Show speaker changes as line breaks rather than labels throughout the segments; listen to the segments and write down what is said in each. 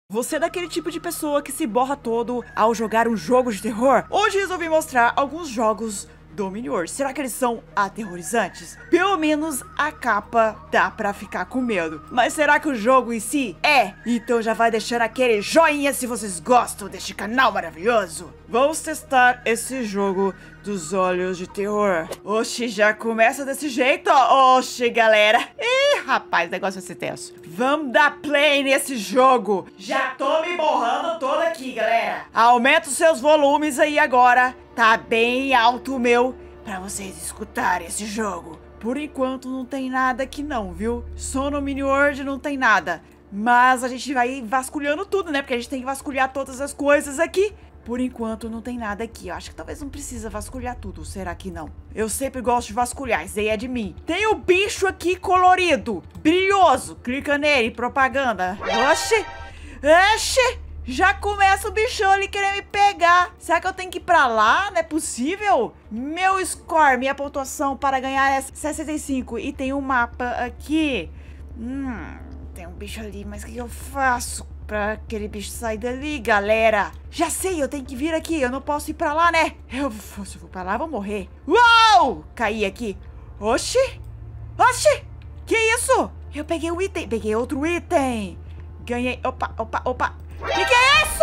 Você é daquele tipo de pessoa que se borra todo ao jogar um jogo de terror? Hoje resolvi mostrar alguns jogos do Mini-World. Será que eles são aterrorizantes? Pelo menos a capa dá pra ficar com medo. Mas será que o jogo em si é? Então já vai deixando aquele joinha se vocês gostam deste canal maravilhoso. Vamos testar esse jogo dos olhos de terror. Oxi, já começa desse jeito? Oxi, galera. Ih, rapaz, o negócio vai ser tenso. Vamos dar play nesse jogo. Já tô me borrando toda aqui, galera. Aumenta os seus volumes aí agora. Tá bem alto o meu pra vocês escutarem esse jogo. Por enquanto não tem nada aqui não, viu? Só no Mini-World não tem nada. Mas a gente vai vasculhando tudo, né? Porque a gente tem que vasculhar todas as coisas aqui. Por enquanto não tem nada aqui. Eu acho que talvez não precisa vasculhar tudo. Será que não? Eu sempre gosto de vasculhar. Isso aí é de mim. Tem o bicho aqui colorido. Brilhoso. Clica nele. Propaganda. Oxi. Oxi. Já começa o bichão ali querendo me pegar. Será que eu tenho que ir pra lá? Não é possível? Meu score, minha pontuação para ganhar é 65. E tem um mapa aqui. Tem um bicho ali. Mas o que eu faço pra aquele bicho sair dali, galera? Já sei, eu tenho que vir aqui. Eu não posso ir pra lá, né? Se eu for pra lá, eu vou morrer. Uau! Caí aqui. Oxi! Oxi! Que isso? Eu peguei um item. Peguei outro item. Ganhei. Opa, opa, opa. Que é isso?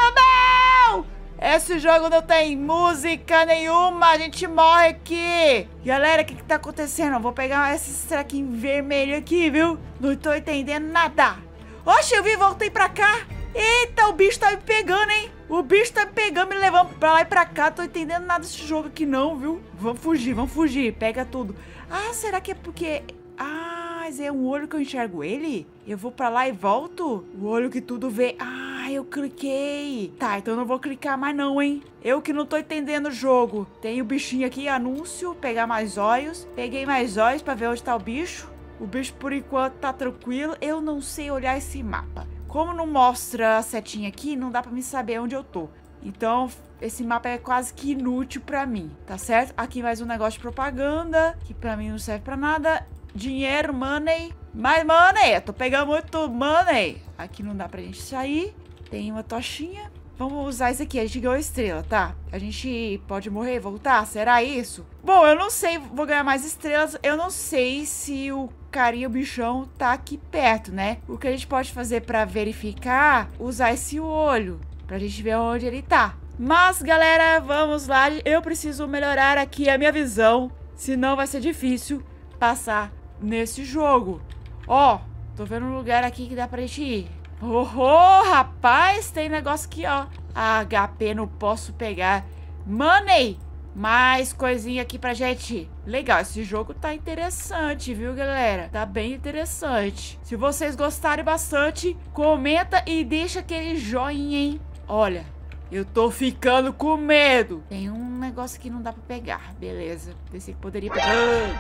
Não! Esse jogo não tem música nenhuma. A gente morre aqui. Galera, o que tá acontecendo? Eu vou pegar esse trequinho vermelho aqui, viu? Não tô entendendo nada. Oxe, eu voltei pra cá. Eita, o bicho tá me pegando, hein? O bicho tá me pegando, me levando pra lá e pra cá. Tô entendendo nada desse jogo aqui não, viu? Vamos fugir, vamos fugir. Pega tudo. Ah, será que é porque... Ah, mas é um olho que eu enxergo ele? Eu vou pra lá e volto? O olho que tudo vê. Ah, eu cliquei. Tá, então eu não vou clicar mais não, hein? Eu que não tô entendendo o jogo. Tem o bichinho aqui, anúncio. Pegar mais olhos. Peguei mais olhos pra ver onde tá o bicho. O bicho, por enquanto, tá tranquilo. Eu não sei olhar esse mapa. Como não mostra a setinha aqui, não dá pra me saber onde eu tô. Então, esse mapa é quase que inútil pra mim, tá certo? Aqui mais um negócio de propaganda, que pra mim não serve pra nada. Dinheiro, money. Mais money. Eu tô pegando muito money. Aqui não dá pra gente sair. Tem uma tochinha. Vamos usar isso aqui. A gente ganhou estrela, tá? A gente pode morrer e voltar? Será isso? Bom, eu não sei. Vou ganhar mais estrelas. Eu não sei se o carinha, o bichão, tá aqui perto, né? O que a gente pode fazer pra verificar? Usar esse olho. Pra gente ver onde ele tá. Mas, galera, vamos lá. Eu preciso melhorar aqui a minha visão. Senão vai ser difícil passar nesse jogo. Ó, tô vendo um lugar aqui que dá pra gente ir. Oh, rapaz, tem negócio aqui, ó. HP não posso pegar. Money! Mais coisinha aqui pra gente. Legal, esse jogo tá interessante, viu, galera? Tá bem interessante. Se vocês gostarem bastante, comenta e deixa aquele joinha, hein? Olha, eu tô ficando com medo. Tem um negócio que não dá pra pegar. Beleza, pensei que poderia pegar.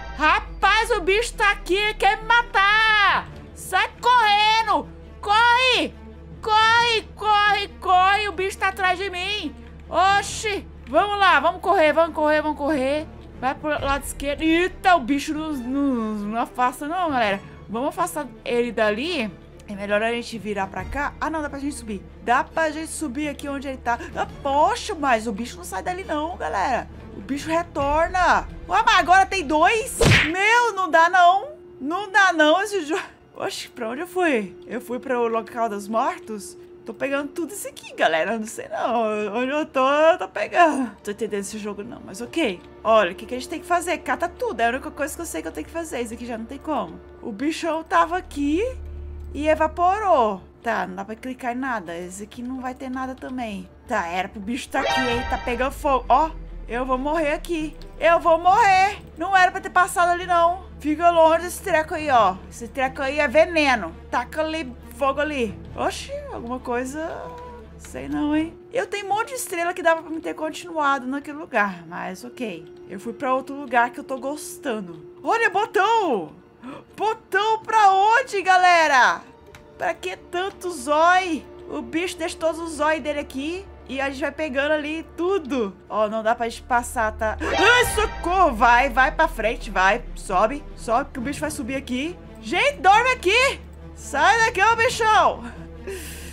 Rapaz, o bicho tá aqui, quer me matar. Sai correndo. Corre! Corre, corre, corre. O bicho tá atrás de mim. Oxi. Vamos lá, vamos correr, vamos correr, vamos correr. Vai pro lado esquerdo. Eita, o bicho não afasta não, galera. Vamos afastar ele dali. É melhor a gente virar pra cá. Ah, não, dá pra gente subir. Dá pra gente subir aqui onde ele tá. Ah, poxa, mas o bicho não sai dali não, galera. O bicho retorna. Ué, mas agora tem dois? Meu, não dá não. Não dá não esse jogo. Oxe, pra onde eu fui? Eu fui pro local dos mortos? Tô pegando tudo isso aqui, galera. Não sei não. Onde eu tô pegando. Tô entendendo esse jogo não, mas ok. Olha, o que a gente tem que fazer? Cata tudo. É a única coisa que eu sei que eu tenho que fazer. Isso aqui já não tem como. O bichão tava aqui e evaporou. Tá, não dá pra clicar em nada. Esse aqui não vai ter nada também. Tá, era pro bicho tá aqui, hein? Tá pegando fogo. Ó, eu vou morrer aqui. Eu vou morrer. Não era pra ter passado ali, não. Fica longe desse treco aí, ó. Esse treco aí é veneno. Taca ali fogo ali. Oxi, alguma coisa... Sei não, hein? Eu tenho um monte de estrela que dava pra me ter continuado naquele lugar. Mas ok. Eu fui pra outro lugar que eu tô gostando. Olha, botão! Botão pra onde, galera? Pra que tanto zói? O bicho deixa todos os zói dele aqui. E a gente vai pegando ali tudo. Ó, não dá pra gente passar, tá? Ai, socorro! Vai pra frente, vai. Sobe que o bicho vai subir aqui. Gente, dorme aqui! Sai daqui, ô bichão!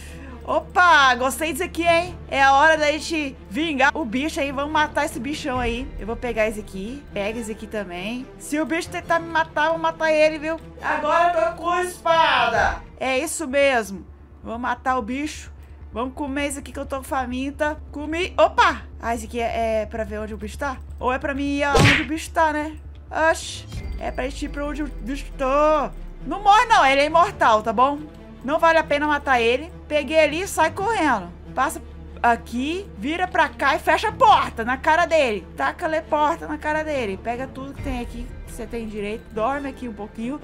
Opa, gostei disso aqui, hein? É a hora da gente vingar o bicho aí. Vamos matar esse bichão aí. Eu vou pegar esse aqui. Pega esse aqui também. Se o bicho tentar me matar, eu vou matar ele, viu? Agora eu tô com a espada. É isso mesmo. Vamos matar o bicho. Vamos comer esse aqui que eu tô faminta. Comi. Opa! Ah, esse aqui é pra ver onde o bicho tá? Ou é pra mim ir aonde o bicho tá, né? Oxi. É pra gente ir pra onde o bicho tá. Não morre, não. Ele é imortal, tá bom? Não vale a pena matar ele. Peguei ali e sai correndo. Passa aqui, vira pra cá e fecha a porta na cara dele. Taca-lhe porta na cara dele. Pega tudo que tem aqui, que você tem direito. Dorme aqui um pouquinho.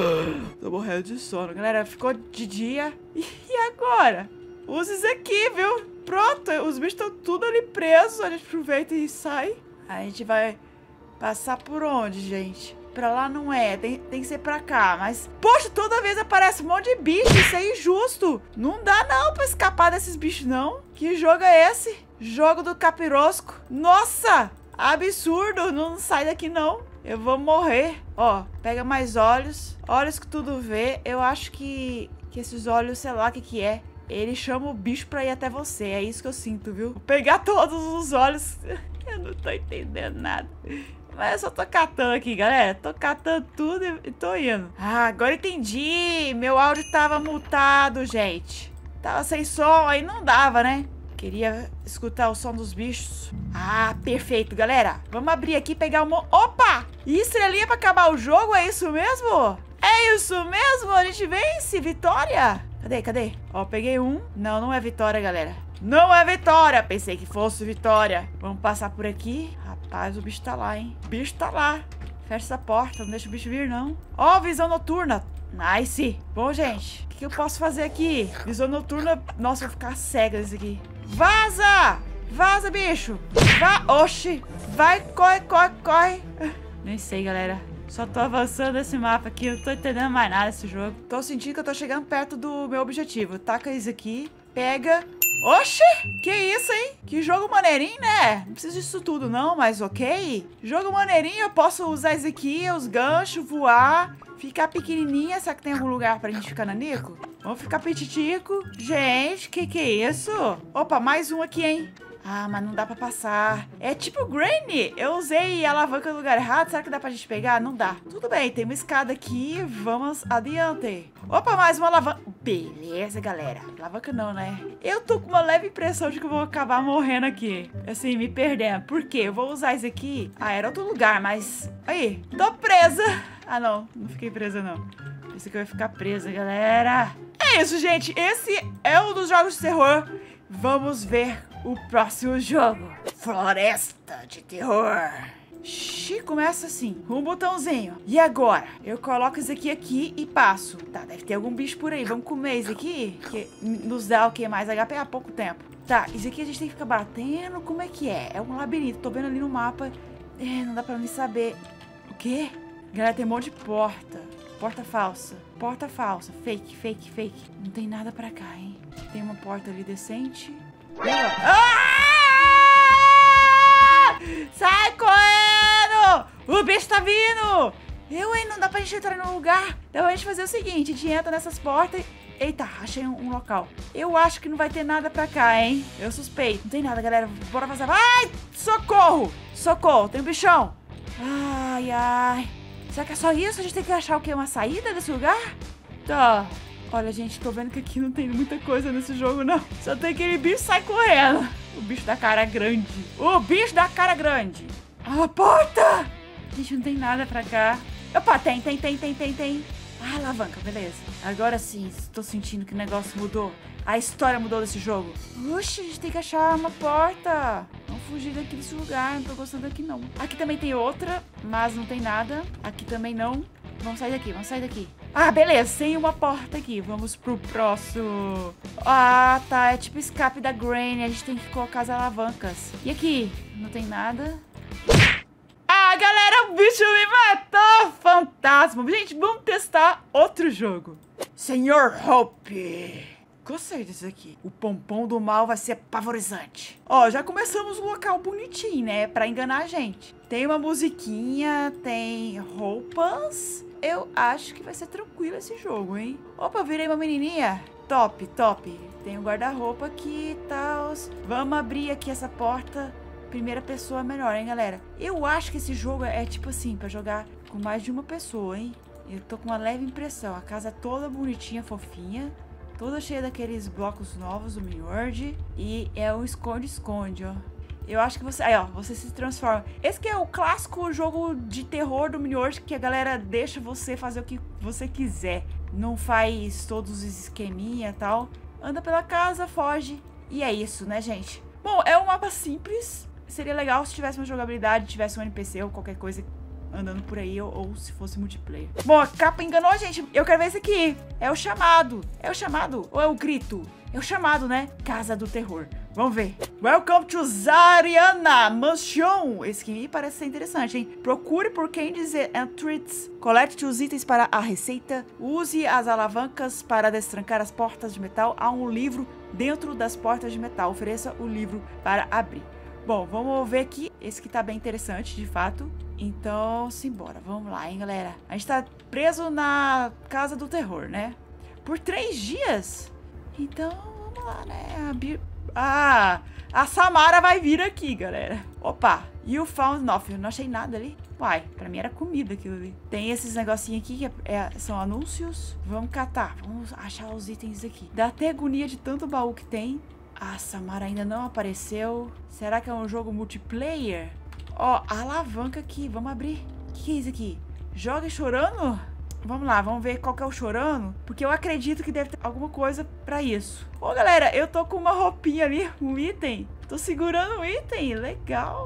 Tô morrendo de sono. Galera, ficou de dia. E agora? Usa isso aqui, viu? Pronto, os bichos estão tudo ali presos. A gente aproveita e sai. A gente vai passar por onde, gente? Pra lá não é, tem que ser pra cá, mas... Poxa, toda vez aparece um monte de bicho, isso é injusto. Não dá não pra escapar desses bichos, não. Que jogo é esse? Jogo do capirosco. Nossa, absurdo, não sai daqui não. Eu vou morrer. Ó, pega mais olhos. Olhos que tudo vê. Eu acho que esses olhos, sei lá o que é. Ele chama o bicho pra ir até você, é isso que eu sinto, viu? Vou pegar todos os olhos. Eu não tô entendendo nada. Mas eu só tô catando aqui, galera. Tô catando tudo e tô indo. Ah, agora entendi. Meu áudio tava mutado, gente. Tava sem som, aí não dava, né? Queria escutar o som dos bichos. Ah, perfeito, galera. Vamos abrir aqui e pegar uma... Opa! Isso ali é pra acabar o jogo? É isso mesmo? É isso mesmo? A gente vence? Vitória? Cadê? Ó, peguei um. Não, não é vitória, galera. Não é vitória. Pensei que fosse vitória. Vamos passar por aqui. Rapaz, o bicho tá lá, hein? O bicho tá lá. Fecha essa porta. Não deixa o bicho vir, não. Ó, visão noturna. Nice. Bom, gente. O que eu posso fazer aqui? Visão noturna. Nossa, eu vou ficar cega nesse aqui. Vaza! Vaza, bicho. Oxi. Vai, corre. Nem sei, galera. Só tô avançando esse mapa aqui. Eu não tô entendendo mais nada desse jogo. Tô sentindo que eu tô chegando perto do meu objetivo. Taca isso aqui. Pega. Oxi! Que isso, hein? Que jogo maneirinho, né? Não preciso disso tudo, não, mas ok. Jogo maneirinho. Eu posso usar isso aqui, os ganchos, voar, ficar pequenininha. Será que tem algum lugar pra gente ficar nanico? Vamos ficar petitico. Gente, que é isso? Opa, mais um aqui, hein? Ah, mas não dá pra passar. É tipo Granny. Eu usei a alavanca no lugar errado. Será que dá pra gente pegar? Não dá. Tudo bem, tem uma escada aqui. Vamos adiante. Opa, mais uma alavanca. Beleza, galera. Alavanca não, né? Eu tô com uma leve impressão de que eu vou acabar morrendo aqui. Assim, me perdendo. Por quê? Eu vou usar isso aqui. Ah, era outro lugar, mas... Aí, tô presa. Ah, não. Não fiquei presa, não. Pensei que eu ia ficar presa, galera. É isso, gente. Esse é um dos jogos de terror. Vamos ver o próximo jogo. Floresta de Terror. Começa assim, com um botãozinho. E agora? Eu coloco isso aqui e passo. Tá, deve ter algum bicho por aí. Vamos comer isso aqui, que nos dá o que? Mais HP há pouco tempo. Tá, isso aqui a gente tem que ficar batendo. Como é que é? É um labirinto. Tô vendo ali no mapa. É, não dá pra mim saber. O quê? Galera, tem um monte de porta. Porta falsa. Porta falsa. Fake. Não tem nada pra cá, hein? Tem uma porta ali decente. Ah! Sai correndo! O bicho tá vindo! Não dá pra gente entrar no lugar. Então a gente fazer o seguinte, a gente entra nessas portas. Eita, achei um local. Eu acho que não vai ter nada pra cá, hein? Eu suspeito. Não tem nada, galera. Bora vazar. Ai! Socorro! Socorro! Tem um bichão. Ai. Será que é só isso? A gente tem que achar o quê? Uma saída desse lugar? Tá. Olha, gente, tô vendo que aqui não tem muita coisa nesse jogo, não. Só tem aquele bicho que sai correndo. O bicho da cara grande. O bicho da cara grande. A porta! Gente, não tem nada pra cá. Opa, tem. Ah, alavanca, beleza. Agora sim, tô sentindo que o negócio mudou. A história mudou desse jogo. Oxe, a gente tem que achar uma porta. Vamos fugir daqui desse lugar. Não tô gostando daqui, não. Aqui também tem outra, mas não tem nada. Aqui também não. Vamos sair daqui. Ah, beleza, tem uma porta aqui. Vamos pro próximo. Ah, tá, é tipo escape da Granny. A gente tem que colocar as alavancas. E aqui? Não tem nada. Ah, galera, o bicho me matou. Fantasma. Gente, vamos testar outro jogo. Senhor Hope. Gostei desse aqui. O pompom do mal vai ser pavorizante. Ó, já começamos um local bonitinho, né? Pra enganar a gente. Tem uma musiquinha, tem roupas. Eu acho que vai ser tranquilo esse jogo, hein? Opa, eu virei uma menininha. Top. tem um guarda-roupa aqui e tal. Vamos abrir aqui essa porta. Primeira pessoa é melhor, hein, galera? Eu acho que esse jogo é tipo assim, pra jogar com mais de uma pessoa, hein? Eu tô com uma leve impressão. A casa é toda bonitinha, fofinha. Toda cheia daqueles blocos novos do Mini-World. E é um esconde-esconde, ó. Eu acho que você... Aí, ó, você se transforma. Esse que é o clássico jogo de terror do Mini-World, que a galera deixa você fazer o que você quiser. Não faz todos os esqueminha e tal. Anda pela casa, foge. E é isso, né, gente? Bom, é um mapa simples. Seria legal se tivesse uma jogabilidade, tivesse um NPC ou qualquer coisa andando por aí, ou se fosse multiplayer. Bom, a capa enganou a gente. Eu quero ver esse aqui. É o chamado. É o chamado? Ou é o grito? É o chamado, né? Casa do Terror. Vamos ver. Welcome to Zariana Mansion. Esse aqui parece ser interessante, hein? Procure por Candies and Treats. Colete os itens para a receita. Use as alavancas para destrancar as portas de metal. Há um livro dentro das portas de metal. Ofereça o livro para abrir. Bom, vamos ver aqui. Esse aqui tá bem interessante, de fato. Então, simbora. Vamos lá, hein, galera. A gente tá preso na Casa do Terror, né? Por 3 dias. Então, vamos lá, né? Ah, a Samara vai vir aqui, galera. Opa, you found nothing. Eu não achei nada ali. Uai, pra mim era comida aquilo ali. Tem esses negocinhos aqui que são anúncios. Vamos catar, vamos achar os itens aqui. Dá até agonia de tanto baú que tem. A Samara ainda não apareceu. Será que é um jogo multiplayer? Ó, a alavanca aqui, vamos abrir. O que é isso aqui? Joga chorando? Vamos lá, vamos ver qual que é o chorando. Porque eu acredito que deve ter alguma coisa pra isso. Ô, galera, eu tô com uma roupinha ali, um item. Tô segurando um item, legal.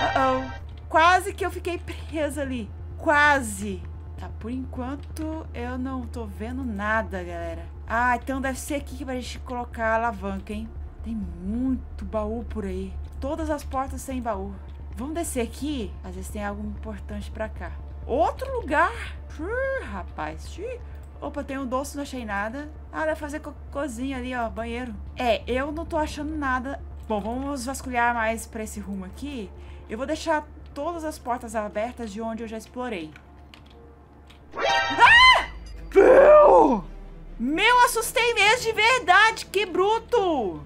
Quase que eu fiquei presa ali. Quase. Tá, por enquanto eu não tô vendo nada, galera. Ah, então deve ser aqui pra gente colocar a alavanca, hein? Tem muito baú por aí. Todas as portas têm baú. Vamos descer aqui. Às vezes tem algo importante pra cá. Outro lugar. Rapaz. Opa, tem um doce, não achei nada. Ah, deve fazer cozinha ali, ó. Banheiro. É, eu não tô achando nada. Bom, vamos vasculhar mais pra esse rumo aqui. Eu vou deixar todas as portas abertas de onde eu já explorei. Ah! Meu, assustei mesmo de verdade. Que bruto.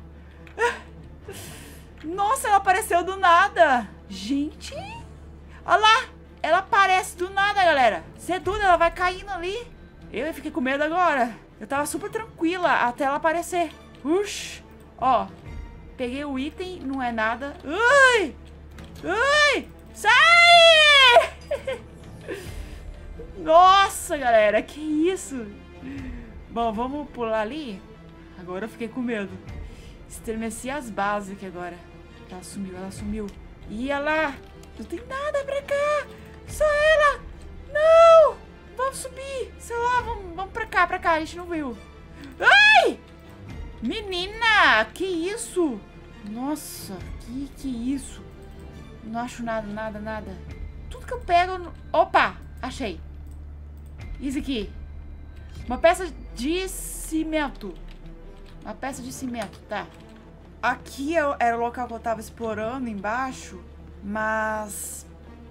Nossa, ela apareceu do nada. Gente. Olha lá. Ela aparece do nada, galera. Cê é doido, ela vai caindo ali. Eu fiquei com medo agora. Eu tava super tranquila até ela aparecer. Uxi. Ó. Peguei o item, não é nada. Ui! Ui! Sai! Nossa, galera, que isso? Bom, vamos pular ali. Agora eu fiquei com medo. Estremeci as bases aqui agora. Ela sumiu, ela sumiu. E ela... Não tem nada pra cá. Só ela. Não. Vamos subir. Sei lá, vamos pra cá, A gente não viu. Ai! Menina, que isso? Nossa, que isso? Não acho nada. Tudo que eu pego... Opa, achei. Isso aqui. Uma peça de cimento. Uma peça de cimento, tá. Aqui era o local que eu tava explorando embaixo, mas...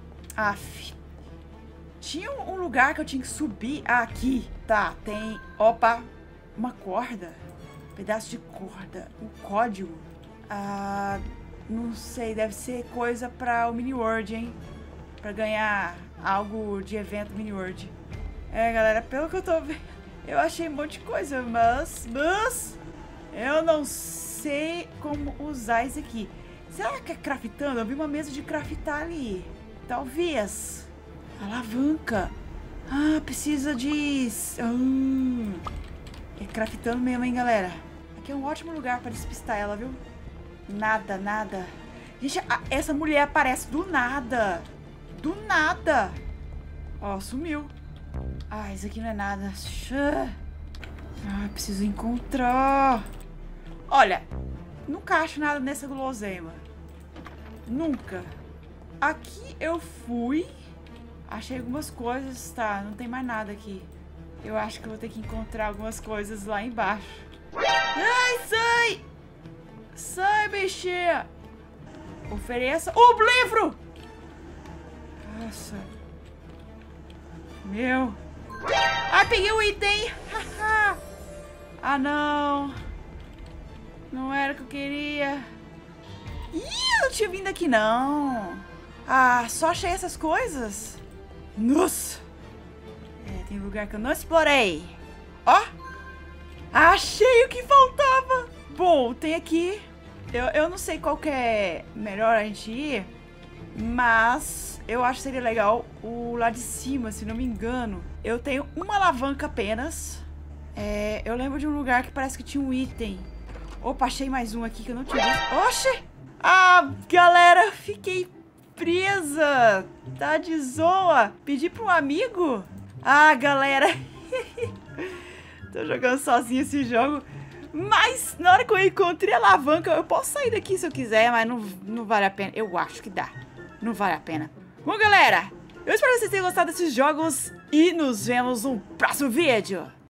tinha um lugar que eu tinha que subir. Aqui, tá, tem... Opa, uma corda. Pedaço de corda. Um código. Não sei, deve ser coisa pra o Mini-World, hein? Pra ganhar algo de evento Mini-World. É, galera, pelo que eu tô vendo, eu achei um monte de coisa, mas eu não sei como usar isso aqui. Será que é craftando? Eu vi uma mesa de craftar ali. Talvez. Alavanca. Ah, precisa de... é craftando mesmo, hein, galera? Aqui é um ótimo lugar pra despistar ela, viu? Nada. Gente, essa mulher aparece do nada. Do nada. Ó, sumiu. Ah, isso aqui não é nada. Ah, preciso encontrar. Olha, nunca acho nada nessa guloseima. Nunca. Aqui eu fui. Achei algumas coisas. Tá, não tem mais nada aqui. Eu acho que eu vou ter que encontrar algumas coisas lá embaixo. Ai, sai! Sai, bichinha! Ofereça o livro! Nossa. Meu. Ai, peguei o item! Ah, não. Não era o que eu queria. Ih, eu não tinha vindo aqui, não. Ah, só achei essas coisas? Nossa. É, tem lugar que eu não explorei. Ó. Achei o que faltava. Bom, tem aqui. Eu não sei qual que é melhor a gente ir. Mas eu acho que seria legal o lá de cima, se não me engano. Eu tenho uma alavanca apenas. É, eu lembro de um lugar que parece que tinha um item. Opa, achei mais um aqui que eu não tinha visto. Oxe! Ah, galera, fiquei presa. Tá de zoa. Pedi pra um amigo? Ah, galera. Tô jogando sozinho esse jogo. Mas na hora que eu encontrei a alavanca, eu posso sair daqui se eu quiser, mas não vale a pena. Eu acho que dá. Não vale a pena. Bom, galera, eu espero que vocês tenham gostado desses jogos e nos vemos no próximo vídeo.